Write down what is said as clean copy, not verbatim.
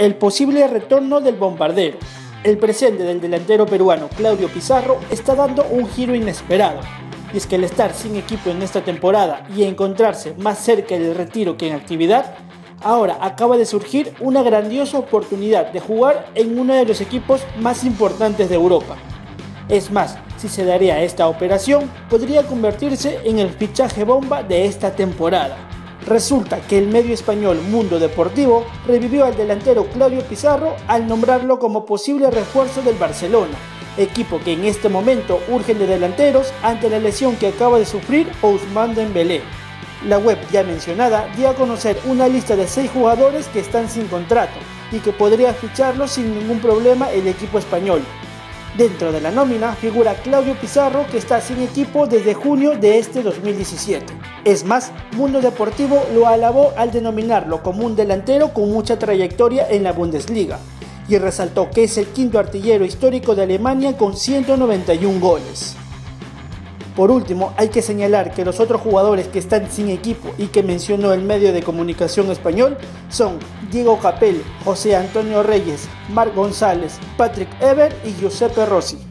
el posible retorno del bombardero. El presente del delantero peruano Claudio Pizarro está dando un giro inesperado, y es que al estar sin equipo en esta temporada y encontrarse más cerca del retiro que en actividad, ahora acaba de surgir una grandiosa oportunidad de jugar en uno de los equipos más importantes de Europa. Es más, si se daría esta operación, podría convertirse en el fichaje bomba de esta temporada. Resulta que el medio español Mundo Deportivo revivió al delantero Claudio Pizarro al nombrarlo como posible refuerzo del Barcelona, equipo que en este momento urge de delanteros ante la lesión que acaba de sufrir Ousmane Dembélé. La web ya mencionada dio a conocer una lista de 6 jugadores que están sin contrato y que podría ficharlos sin ningún problema el equipo español. Dentro de la nómina figura Claudio Pizarro, que está sin equipo desde junio de este 2017. Es más, Mundo Deportivo lo alabó al denominarlo como un delantero con mucha trayectoria en la Bundesliga y resaltó que es el quinto artillero histórico de Alemania con 191 goles. Por último, hay que señalar que los otros jugadores que están sin equipo y que mencionó el medio de comunicación español son Diego Capello, José Antonio Reyes, Marc González, Patrick Evert y Giuseppe Rossi.